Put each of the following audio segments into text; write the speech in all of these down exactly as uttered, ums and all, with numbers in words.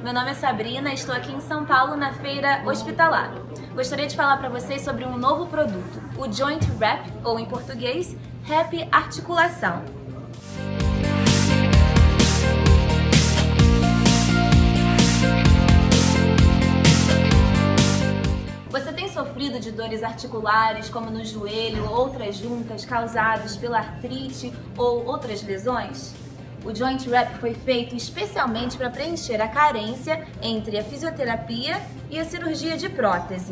meu nome é Sabrina, estou aqui em São Paulo na Feira Hospitalar. Gostaria de falar para vocês sobre um novo produto, o Joint Wrap, ou em português, Wrap Articulação. Você tem sofrido de dores articulares, como no joelho ou outras juntas, causadas pela artrite ou outras lesões? O Joint Wrap foi feito especialmente para preencher a carência entre a fisioterapia e a cirurgia de prótese.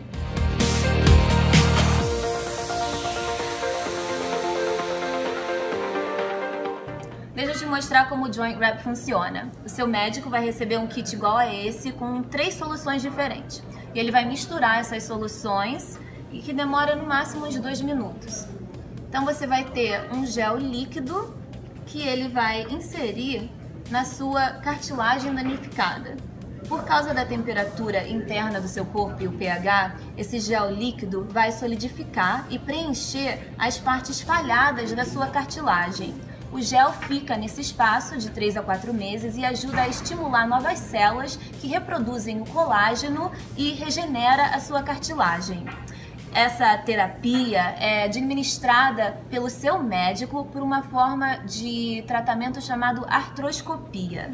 Deixa eu te mostrar como o Joint Wrap funciona. O seu médico vai receber um kit igual a esse com três soluções diferentes. E ele vai misturar essas soluções e que demora no máximo uns dois minutos. Então você vai ter um gel líquido que ele vai inserir na sua cartilagem danificada. Por causa da temperatura interna do seu corpo e o pH, esse gel líquido vai solidificar e preencher as partes falhadas da sua cartilagem. O gel fica nesse espaço de três a quatro meses e ajuda a estimular novas células que reproduzem o colágeno e regenera a sua cartilagem. Essa terapia é administrada pelo seu médico por uma forma de tratamento chamado artroscopia.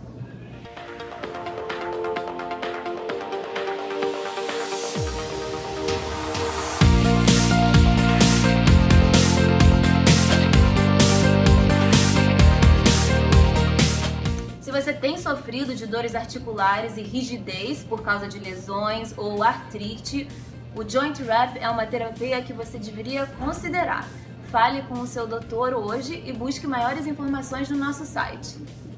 Se você tem sofrido de dores articulares e rigidez por causa de lesões ou artrite, o Joint Wrap é uma terapia que você deveria considerar. Fale com o seu doutor hoje e busque maiores informações no nosso site.